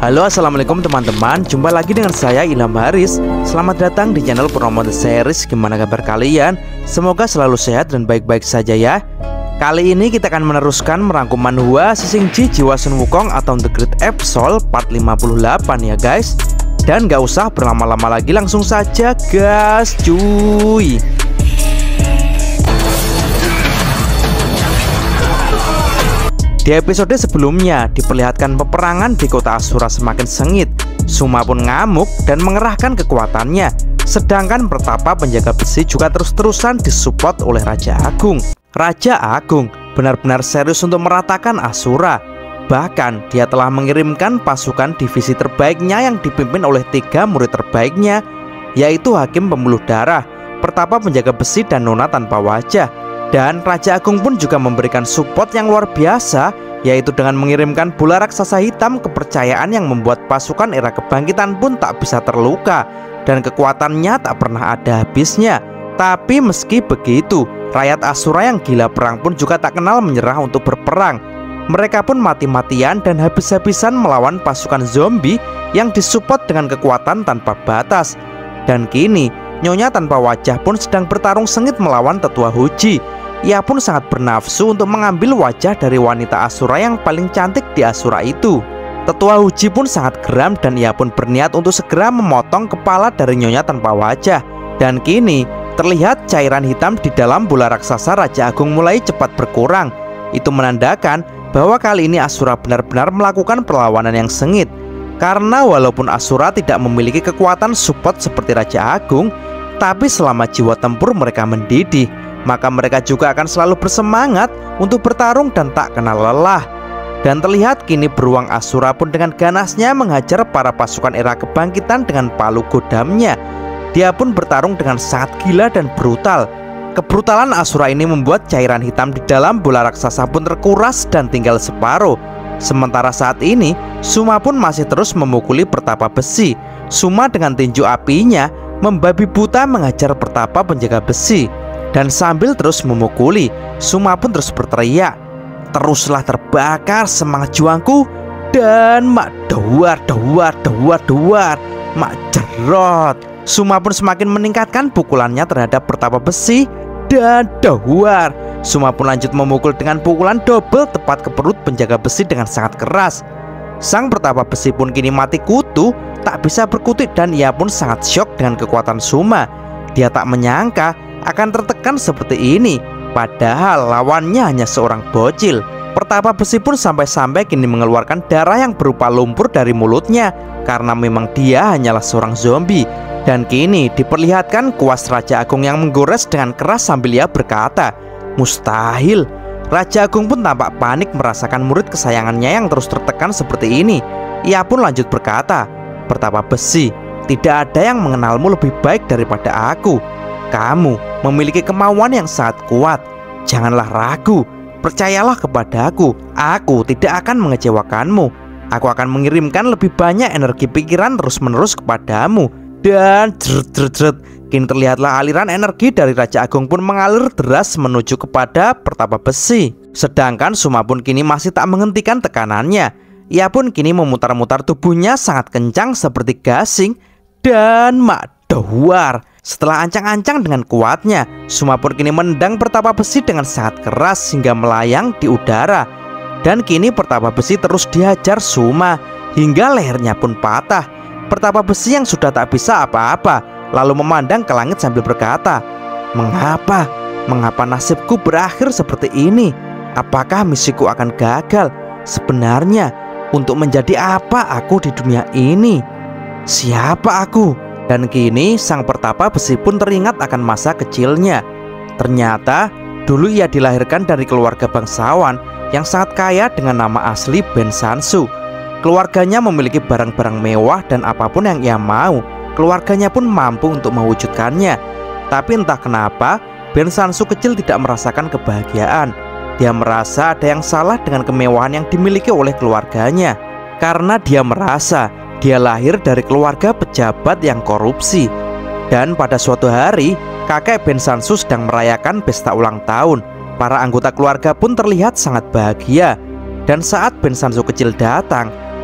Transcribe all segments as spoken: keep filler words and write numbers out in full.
Halo, assalamualaikum teman-teman. Jumpa lagi dengan saya Ilham Haris. Selamat datang di channel Purnomo The Series. Gimana kabar kalian? Semoga selalu sehat dan baik-baik saja ya. Kali ini kita akan meneruskan merangkum manhwa Sisingji Jiwa Sun Wukong atau The Great Absol part lima puluh delapan ya guys. Dan gak usah berlama-lama lagi, langsung saja gas cuy. Di episode sebelumnya diperlihatkan peperangan di kota Asura semakin sengit. Suma pun ngamuk dan mengerahkan kekuatannya. Sedangkan Pertapa penjaga besi juga terus-terusan disupport oleh Raja Agung. Raja Agung benar-benar serius untuk meratakan Asura. Bahkan dia telah mengirimkan pasukan divisi terbaiknya yang dipimpin oleh tiga murid terbaiknya, yaitu Hakim Pembuluh Darah, Pertapa penjaga besi, dan Nona Tanpa Wajah. Dan Raja Agung pun juga memberikan support yang luar biasa, yaitu dengan mengirimkan bola raksasa hitam, kepercayaan yang membuat pasukan era kebangkitan pun tak bisa terluka dan kekuatannya tak pernah ada habisnya. Tapi meski begitu, rakyat Asura yang gila perang pun juga tak kenal menyerah untuk berperang. Mereka pun mati-matian dan habis-habisan melawan pasukan zombie yang disupport dengan kekuatan tanpa batas. Dan kini Nyonya Tanpa Wajah pun sedang bertarung sengit melawan Tetua Huji. Ia pun sangat bernafsu untuk mengambil wajah dari wanita Asura yang paling cantik di Asura itu. Tetua Huji pun sangat geram dan ia pun berniat untuk segera memotong kepala dari Nyonya Tanpa Wajah. Dan kini terlihat cairan hitam di dalam bola raksasa Raja Agung mulai cepat berkurang. Itu menandakan bahwa kali ini Asura benar-benar melakukan perlawanan yang sengit. Karena walaupun Asura tidak memiliki kekuatan support seperti Raja Agung, tapi selama jiwa tempur mereka mendidih, maka mereka juga akan selalu bersemangat untuk bertarung dan tak kenal lelah. Dan terlihat kini beruang Asura pun dengan ganasnya menghajar para pasukan era kebangkitan dengan palu godamnya. Dia pun bertarung dengan sangat gila dan brutal. Kebrutalan Asura ini membuat cairan hitam di dalam bola raksasa pun terkuras dan tinggal separuh. Sementara saat ini Suma pun masih terus memukuli Pertapa besi. Suma dengan tinju apinya membabi buta mengajar Pertapa penjaga besi. Dan sambil terus memukuli, Suma pun terus berteriak, "Teruslah terbakar semangat juangku, dan mak duar duar duar duar mak jerot." Suma pun semakin meningkatkan pukulannya terhadap Pertapa besi dan duar. Suma pun lanjut memukul dengan pukulan double tepat ke perut penjaga besi dengan sangat keras. Sang Pertapa besi pun kini mati kutu, tak bisa berkutik, dan ia pun sangat syok dengan kekuatan Suma. Dia tak menyangka akan tertekan seperti ini, padahal lawannya hanya seorang bocil. Pertapa besi pun sampai-sampai kini mengeluarkan darah yang berupa lumpur dari mulutnya, karena memang dia hanyalah seorang zombie. Dan kini diperlihatkan kuas Raja Agung yang menggores dengan keras sambil ia berkata, "Mustahil." Raja Agung pun tampak panik merasakan murid kesayangannya yang terus tertekan seperti ini. Ia pun lanjut berkata, "Pertapa besi, tidak ada yang mengenalmu lebih baik daripada aku. Kamu memiliki kemauan yang sangat kuat. Janganlah ragu. Percayalah kepadaku. Aku tidak akan mengecewakanmu. Aku akan mengirimkan lebih banyak energi pikiran terus-menerus kepadamu." Dan jret-jret-jret, kini terlihatlah aliran energi dari Raja Agung pun mengalir deras menuju kepada Pertapa besi. Sedangkan Suma pun kini masih tak menghentikan tekanannya. Ia pun kini memutar-mutar tubuhnya sangat kencang seperti gasing. Dan mak duar. Setelah ancang-ancang dengan kuatnya, Suma pun kini menendang Pertapa besi dengan sangat keras hingga melayang di udara. Dan kini Pertapa besi terus dihajar Suma hingga lehernya pun patah. Pertapa besi yang sudah tak bisa apa-apa lalu memandang ke langit sambil berkata, "Mengapa? Mengapa nasibku berakhir seperti ini? Apakah misiku akan gagal? Sebenarnya untuk menjadi apa aku di dunia ini? Siapa aku?" Dan kini sang Pertapa besi pun teringat akan masa kecilnya. Ternyata dulu ia dilahirkan dari keluarga bangsawan yang sangat kaya dengan nama asli Ben Sansu. Keluarganya memiliki barang-barang mewah dan apapun yang ia mau, keluarganya pun mampu untuk mewujudkannya. Tapi entah kenapa Ben Sansu kecil tidak merasakan kebahagiaan. Dia merasa ada yang salah dengan kemewahan yang dimiliki oleh keluarganya, karena dia merasa dia lahir dari keluarga pejabat yang korupsi. Dan pada suatu hari, kakek Ben Sansu sedang merayakan pesta ulang tahun. Para anggota keluarga pun terlihat sangat bahagia. Dan saat Ben Sansu kecil datang,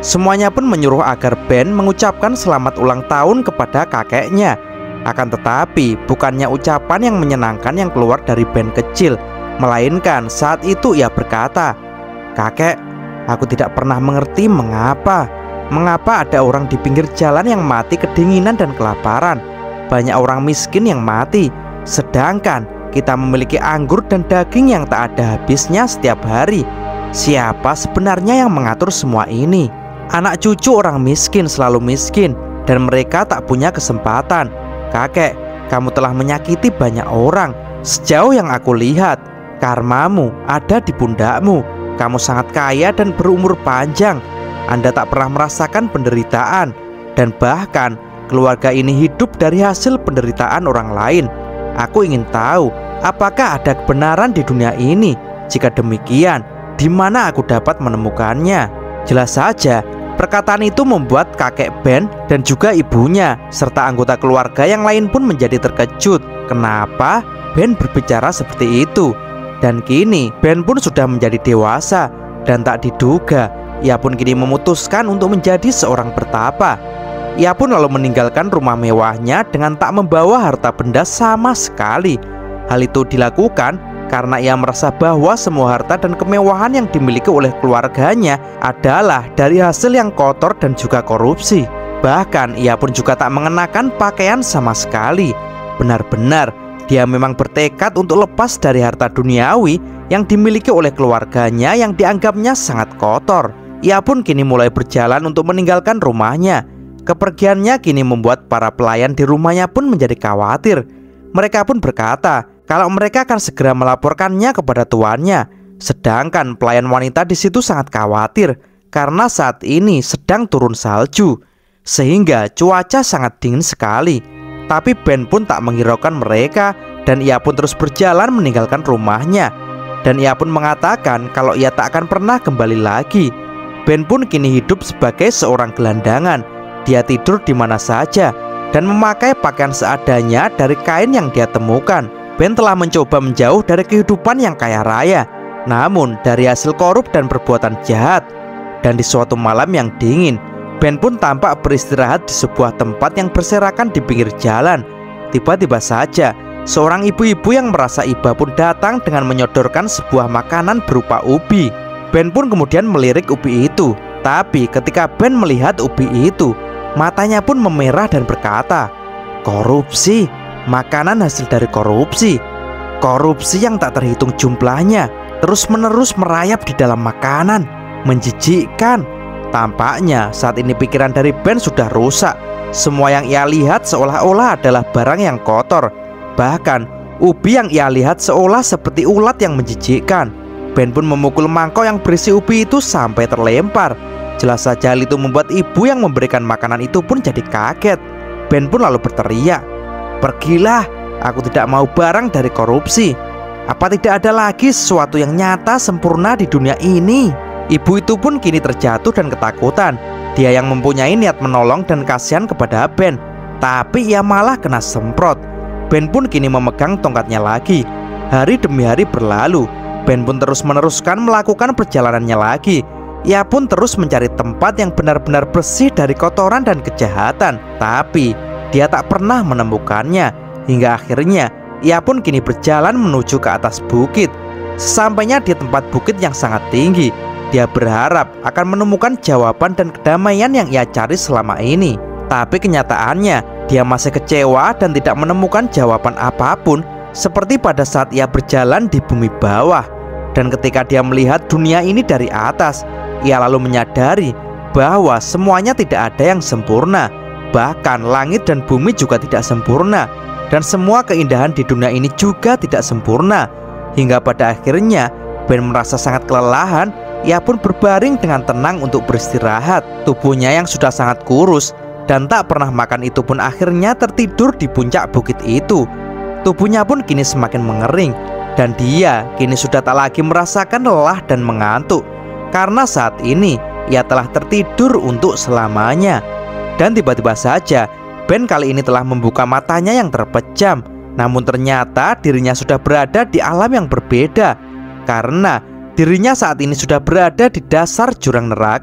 Semuanya pun menyuruh agar Ben mengucapkan selamat ulang tahun kepada kakeknya. Akan tetapi bukannya ucapan yang menyenangkan yang keluar dari Ben kecil, melainkan saat itu ia berkata, "Kakek, aku tidak pernah mengerti mengapa Mengapa ada orang di pinggir jalan yang mati kedinginan dan kelaparan. Banyak orang miskin yang mati, sedangkan kita memiliki anggur dan daging yang tak ada habisnya setiap hari. Siapa sebenarnya yang mengatur semua ini? Anak cucu orang miskin selalu miskin, dan mereka tak punya kesempatan. Kakek, kamu telah menyakiti banyak orang. Sejauh yang aku lihat, karmamu ada di pundakmu. Kamu sangat kaya dan berumur panjang. Anda tak pernah merasakan penderitaan, dan bahkan keluarga ini hidup dari hasil penderitaan orang lain. Aku ingin tahu, apakah ada kebenaran di dunia ini? Jika demikian, di mana aku dapat menemukannya?" Jelas saja, perkataan itu membuat kakek Ben dan juga ibunya serta anggota keluarga yang lain pun menjadi terkejut. Kenapa Ben berbicara seperti itu? Dan kini Ben pun sudah menjadi dewasa, dan tak diduga ia pun kini memutuskan untuk menjadi seorang bertapa. Ia pun lalu meninggalkan rumah mewahnya dengan tak membawa harta benda sama sekali. Hal itu dilakukan karena ia merasa bahwa semua harta dan kemewahan yang dimiliki oleh keluarganya adalah dari hasil yang kotor dan juga korupsi. Bahkan ia pun juga tak mengenakan pakaian sama sekali. Benar-benar dia memang bertekad untuk lepas dari harta duniawi yang dimiliki oleh keluarganya yang dianggapnya sangat kotor. Ia pun kini mulai berjalan untuk meninggalkan rumahnya. Kepergiannya kini membuat para pelayan di rumahnya pun menjadi khawatir. Mereka pun berkata kalau mereka akan segera melaporkannya kepada tuannya. Sedangkan pelayan wanita di situ sangat khawatir karena saat ini sedang turun salju, sehingga cuaca sangat dingin sekali. Tapi Ben pun tak menghiraukan mereka, dan ia pun terus berjalan meninggalkan rumahnya. Dan ia pun mengatakan kalau ia tak akan pernah kembali lagi. Ben pun kini hidup sebagai seorang gelandangan. Dia tidur di mana saja dan memakai pakaian seadanya dari kain yang dia temukan. Ben telah mencoba menjauh dari kehidupan yang kaya raya, namun dari hasil korup dan perbuatan jahat. Dan di suatu malam yang dingin, Ben pun tampak beristirahat di sebuah tempat yang berserakan di pinggir jalan. Tiba-tiba saja seorang ibu-ibu yang merasa iba pun datang dengan menyodorkan sebuah makanan berupa ubi. Ben pun kemudian melirik ubi itu. Tapi ketika Ben melihat ubi itu, matanya pun memerah dan berkata, "Korupsi, makanan hasil dari korupsi. Korupsi yang tak terhitung jumlahnya terus-menerus merayap di dalam makanan. Menjijikkan." Tampaknya saat ini pikiran dari Ben sudah rusak. Semua yang ia lihat seolah-olah adalah barang yang kotor. Bahkan ubi yang ia lihat seolah seperti ulat yang menjijikkan. Ben pun memukul mangkok yang berisi ubi itu sampai terlempar. Jelas saja hal itu membuat ibu yang memberikan makanan itu pun jadi kaget. Ben pun lalu berteriak, "Pergilah, aku tidak mau barang dari korupsi. Apa tidak ada lagi sesuatu yang nyata sempurna di dunia ini?" Ibu itu pun kini terjatuh dan ketakutan. Dia yang mempunyai niat menolong dan kasihan kepada Ben, tapi ia malah kena semprot. Ben pun kini memegang tongkatnya lagi. Hari demi hari berlalu. Ben pun terus meneruskan melakukan perjalanannya lagi. Ia pun terus mencari tempat yang benar-benar bersih dari kotoran dan kejahatan. Tapi dia tak pernah menemukannya. Hingga akhirnya ia pun kini berjalan menuju ke atas bukit. Sesampainya di tempat bukit yang sangat tinggi, dia berharap akan menemukan jawaban dan kedamaian yang ia cari selama ini. Tapi kenyataannya dia masih kecewa dan tidak menemukan jawaban apapun, seperti pada saat ia berjalan di bumi bawah. Dan ketika dia melihat dunia ini dari atas, ia lalu menyadari bahwa semuanya tidak ada yang sempurna. Bahkan langit dan bumi juga tidak sempurna, dan semua keindahan di dunia ini juga tidak sempurna. Hingga pada akhirnya Ben merasa sangat kelelahan. Ia pun berbaring dengan tenang untuk beristirahat. Tubuhnya yang sudah sangat kurus dan tak pernah makan itu pun akhirnya tertidur di puncak bukit itu. Tubuhnya pun kini semakin mengering, dan dia kini sudah tak lagi merasakan lelah dan mengantuk, karena saat ini ia telah tertidur untuk selamanya. Dan tiba-tiba saja Ben kali ini telah membuka matanya yang terpejam. Namun ternyata dirinya sudah berada di alam yang berbeda, karena dirinya saat ini sudah berada di dasar jurang neraka.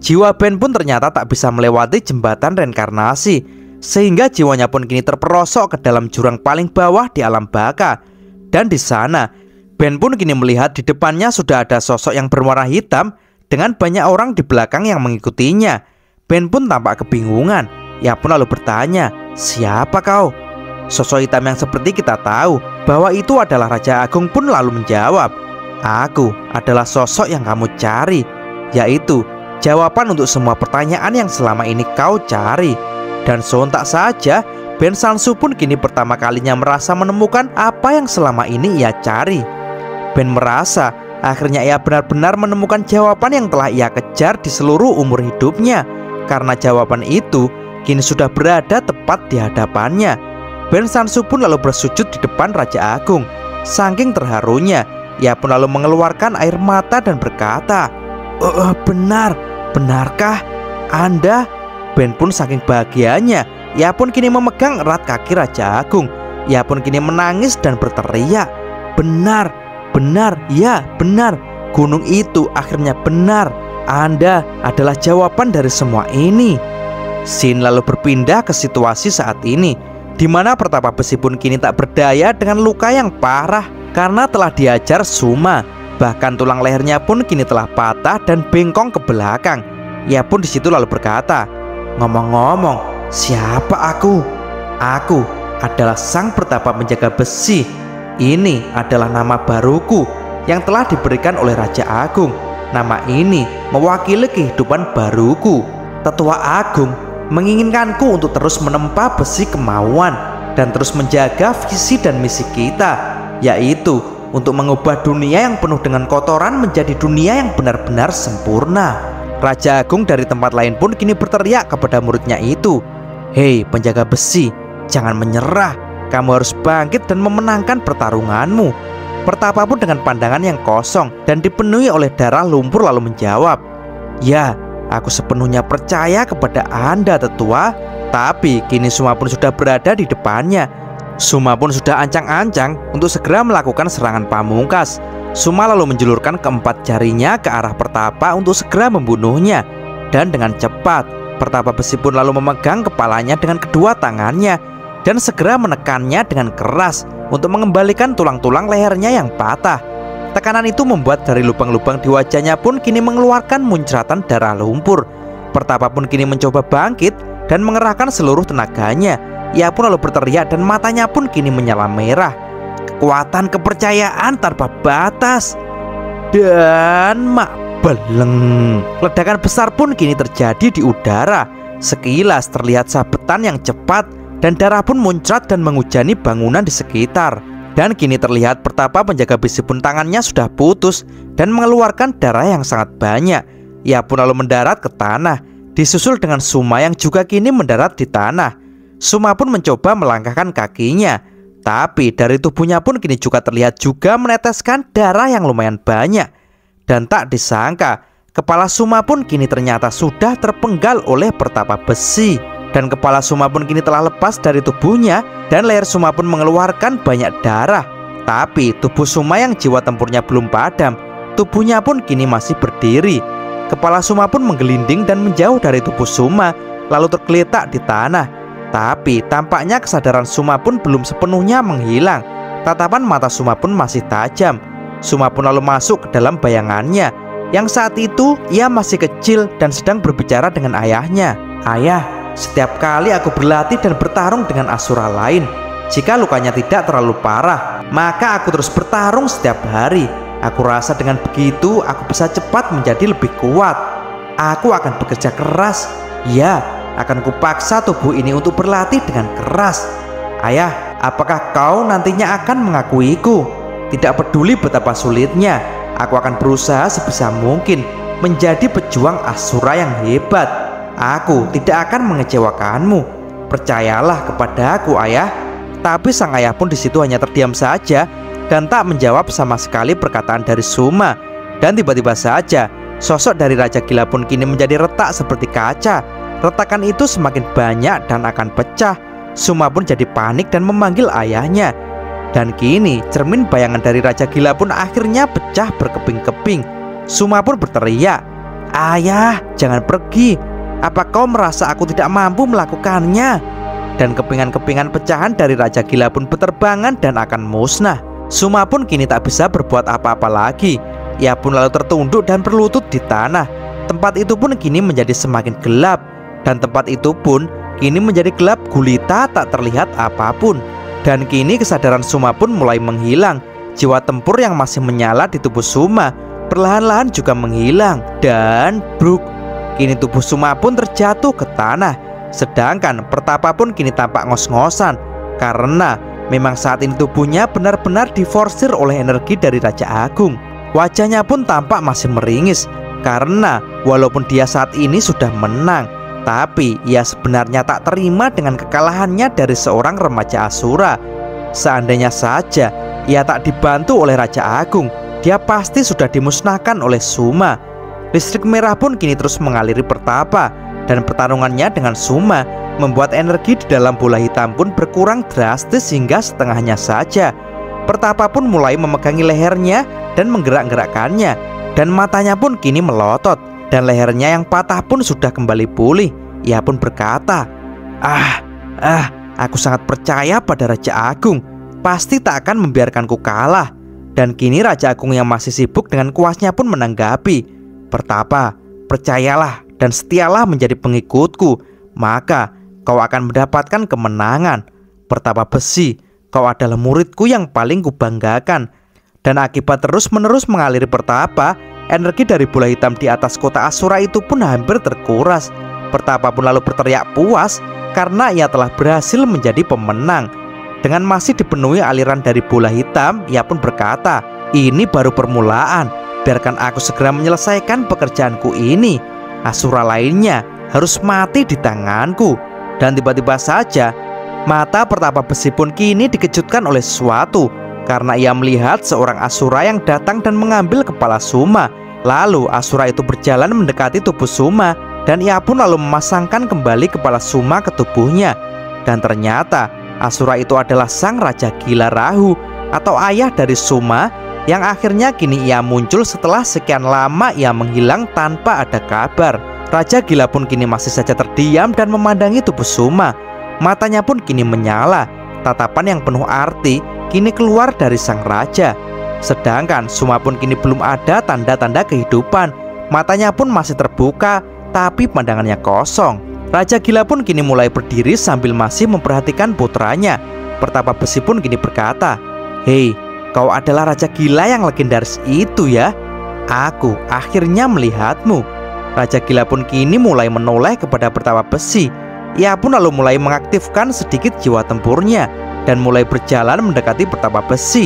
Jiwa Ben pun ternyata tak bisa melewati jembatan reinkarnasi, sehingga jiwanya pun kini terperosok ke dalam jurang paling bawah di alam baka. Dan di sana, Ben pun kini melihat di depannya sudah ada sosok yang berwarna hitam dengan banyak orang di belakang yang mengikutinya. Ben pun tampak kebingungan. Ia pun lalu bertanya, "Siapa kau?" Sosok hitam yang seperti kita tahu bahwa itu adalah Raja Agung pun lalu menjawab, "Aku adalah sosok yang kamu cari, yaitu jawaban untuk semua pertanyaan yang selama ini kau cari." Dan sontak saja Ben Sansu pun kini pertama kalinya merasa menemukan apa yang selama ini ia cari. Ben merasa akhirnya ia benar-benar menemukan jawaban yang telah ia kejar di seluruh umur hidupnya. Karena jawaban itu kini sudah berada tepat di hadapannya. Ben Sansu pun lalu bersujud di depan Raja Agung. Saking terharunya, ia pun lalu mengeluarkan air mata dan berkata, "Oh, benar, benarkah Anda?" Ben pun saking bahagianya, ia pun kini memegang erat kaki Raja Agung. Ia pun kini menangis dan berteriak, "Benar, benar, ya benar. Gunung itu akhirnya benar. Anda adalah jawaban dari semua ini." Scene lalu berpindah ke situasi saat ini, di mana Pertapa Besi pun kini tak berdaya dengan luka yang parah karena telah diajar Suma. Bahkan tulang lehernya pun kini telah patah dan bengkong ke belakang. Ia pun disitu lalu berkata, "Ngomong-ngomong, siapa aku? Aku adalah Sang Pertapa Penjaga Besi. Ini adalah nama baruku yang telah diberikan oleh Raja Agung. Nama ini mewakili kehidupan baruku. Tetua Agung menginginkanku untuk terus menempa besi kemauan dan terus menjaga visi dan misi kita, yaitu untuk mengubah dunia yang penuh dengan kotoran menjadi dunia yang benar-benar sempurna." Raja Agung dari tempat lain pun kini berteriak kepada muridnya itu, "Hei penjaga besi, jangan menyerah. Kamu harus bangkit dan memenangkan pertarunganmu." Pertapa pun dengan pandangan yang kosong dan dipenuhi oleh darah lumpur lalu menjawab, "Ya, aku sepenuhnya percaya kepada Anda, Tetua." Tapi kini Suma pun sudah berada di depannya. Suma pun sudah ancang-ancang untuk segera melakukan serangan pamungkas. Suma lalu menjulurkan keempat jarinya ke arah Pertapa untuk segera membunuhnya. Dan dengan cepat, Pertapa Besi pun lalu memegang kepalanya dengan kedua tangannya dan segera menekannya dengan keras untuk mengembalikan tulang-tulang lehernya yang patah. Tekanan itu membuat dari lubang-lubang di wajahnya pun kini mengeluarkan muncratan darah lumpur. Pertapa pun kini mencoba bangkit dan mengerahkan seluruh tenaganya. Ia pun lalu berteriak dan matanya pun kini menyala merah. Kekuatan kepercayaan tanpa batas. Dan mak beleng. Ledakan besar pun kini terjadi di udara. Sekilas terlihat sabetan yang cepat dan darah pun muncrat dan menghujani bangunan di sekitar. Dan kini terlihat Pertapa Penjaga Besi pun tangannya sudah putus dan mengeluarkan darah yang sangat banyak. Ia pun lalu mendarat ke tanah, disusul dengan Suma yang juga kini mendarat di tanah. Suma pun mencoba melangkahkan kakinya, tapi dari tubuhnya pun kini juga terlihat juga meneteskan darah yang lumayan banyak. Dan tak disangka, kepala Suma pun kini ternyata sudah terpenggal oleh Pertapa Besi. Dan kepala Suma pun kini telah lepas dari tubuhnya, dan leher Suma pun mengeluarkan banyak darah. Tapi tubuh Suma yang jiwa tempurnya belum padam, tubuhnya pun kini masih berdiri. Kepala Suma pun menggelinding dan menjauh dari tubuh Suma, lalu tergeletak di tanah. Tapi tampaknya kesadaran Suma pun belum sepenuhnya menghilang. Tatapan mata Suma pun masih tajam. Suma pun lalu masuk ke dalam bayangannya, yang saat itu ia masih kecil dan sedang berbicara dengan ayahnya. "Ayah, setiap kali aku berlatih dan bertarung dengan asura lain, jika lukanya tidak terlalu parah, maka aku terus bertarung setiap hari. Aku rasa dengan begitu aku bisa cepat menjadi lebih kuat. Aku akan bekerja keras. Ya, akan kupaksa tubuh ini untuk berlatih dengan keras. Ayah, apakah kau nantinya akan mengakuiku? Tidak peduli betapa sulitnya, aku akan berusaha sebisa mungkin menjadi pejuang asura yang hebat. Aku tidak akan mengecewakanmu. Percayalah kepada aku, ayah." Tapi sang ayah pun disitu hanya terdiam saja dan tak menjawab sama sekali perkataan dari Suma. Dan tiba-tiba saja sosok dari Raja Gila pun kini menjadi retak seperti kaca. Retakan itu semakin banyak dan akan pecah. Suma pun jadi panik dan memanggil ayahnya. Dan kini cermin bayangan dari Raja Gila pun akhirnya pecah berkeping-keping. Suma pun berteriak, "Ayah, jangan pergi. Apa kau merasa aku tidak mampu melakukannya?" Dan kepingan-kepingan pecahan dari Raja Gila pun berterbangan dan akan musnah. Suma pun kini tak bisa berbuat apa-apa lagi. Ia pun lalu tertunduk dan berlutut di tanah. Tempat itu pun kini menjadi semakin gelap. Dan tempat itu pun kini menjadi gelap gulita, tak terlihat apapun. Dan kini kesadaran Suma pun mulai menghilang. Jiwa tempur yang masih menyala di tubuh Suma perlahan-lahan juga menghilang. Dan bruk, kini tubuh Suma pun terjatuh ke tanah. Sedangkan Pertapa pun kini tampak ngos-ngosan, karena memang saat ini tubuhnya benar-benar diforsir oleh energi dari Raja Agung. Wajahnya pun tampak masih meringis, karena walaupun dia saat ini sudah menang, tapi ia sebenarnya tak terima dengan kekalahannya dari seorang remaja Asura. Seandainya saja ia tak dibantu oleh Raja Agung, dia pasti sudah dimusnahkan oleh Suma. Listrik merah pun kini terus mengaliri Pertapa, dan pertarungannya dengan Suma membuat energi di dalam bola hitam pun berkurang drastis hingga setengahnya saja. Pertapa pun mulai memegangi lehernya dan menggerak-gerakkannya, dan matanya pun kini melotot, dan lehernya yang patah pun sudah kembali pulih. Ia pun berkata, Ah, ah, aku sangat percaya pada Raja Agung, pasti tak akan membiarkanku kalah." Dan kini Raja Agung yang masih sibuk dengan kuasnya pun menanggapi, "Pertapa, percayalah dan setialah menjadi pengikutku, maka kau akan mendapatkan kemenangan. Pertapa Besi, kau adalah muridku yang paling kubanggakan." Dan akibat terus-menerus mengaliri Pertapa, energi dari bola hitam di atas kota Asura itu pun hampir terkuras. Pertapa pun lalu berteriak puas karena ia telah berhasil menjadi pemenang. Dengan masih dipenuhi aliran dari bola hitam, ia pun berkata, "Ini baru permulaan, biarkan aku segera menyelesaikan pekerjaanku ini. Asura lainnya harus mati di tanganku." Dan tiba-tiba saja mata Pertapa Besi pun kini dikejutkan oleh sesuatu, karena ia melihat seorang Asura yang datang dan mengambil kepala Suma. Lalu Asura itu berjalan mendekati tubuh Suma, dan ia pun lalu memasangkan kembali kepala Suma ke tubuhnya. Dan ternyata Asura itu adalah sang Raja Gila Rahu, atau ayah dari Suma, yang akhirnya kini ia muncul setelah sekian lama ia menghilang tanpa ada kabar. Raja Gila pun kini masih saja terdiam dan memandangi tubuh Suma. Matanya pun kini menyala, tatapan yang penuh arti kini keluar dari sang raja. Sedangkan Suma pun kini belum ada tanda-tanda kehidupan. Matanya pun masih terbuka, tapi pandangannya kosong. Raja Gila pun kini mulai berdiri sambil masih memperhatikan putranya. Pertapa Besi pun kini berkata, "Hei, kau adalah Raja Gila yang legendaris itu ya? Aku akhirnya melihatmu." Raja Gila pun kini mulai menoleh kepada Pertapa Besi. Ia pun lalu mulai mengaktifkan sedikit jiwa tempurnya dan mulai berjalan mendekati Pertapa Besi.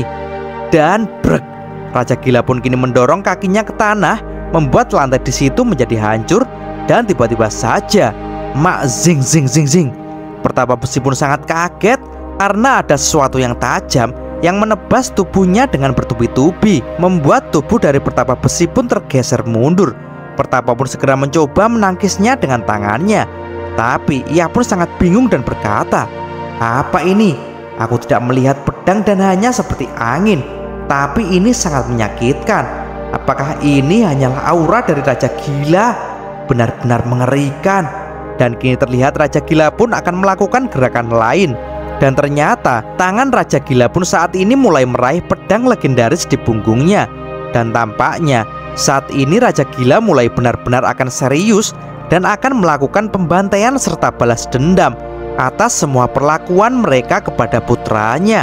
Dan brek, Raja Gila pun kini mendorong kakinya ke tanah, membuat lantai di situ menjadi hancur. Dan tiba-tiba saja, mak zing zing zing zing, Pertapa Besi pun sangat kaget karena ada sesuatu yang tajam yang menebas tubuhnya dengan bertubi-tubi, membuat tubuh dari Pertapa Besi pun tergeser mundur. Pertapa pun segera mencoba menangkisnya dengan tangannya, tapi ia pun sangat bingung dan berkata, "Apa ini? Aku tidak melihat pedang dan hanya seperti angin, tapi ini sangat menyakitkan. Apakah ini hanyalah aura dari Raja Gila? Benar-benar mengerikan." Dan kini terlihat Raja Gila pun akan melakukan gerakan lain. Dan ternyata tangan Raja Gila pun saat ini mulai meraih pedang legendaris di punggungnya. Dan tampaknya saat ini Raja Gila mulai benar-benar akan serius dan akan melakukan pembantaian serta balas dendam atas semua perlakuan mereka kepada putranya.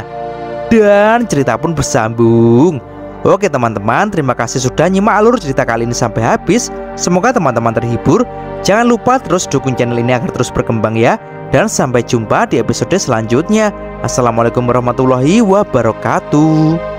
Dan cerita pun bersambung. Oke teman-teman, terima kasih sudah nyimak alur cerita kali ini sampai habis. Semoga teman-teman terhibur. Jangan lupa terus dukung channel ini agar terus berkembang ya. Dan sampai jumpa di episode selanjutnya. Assalamualaikum warahmatullahi wabarakatuh.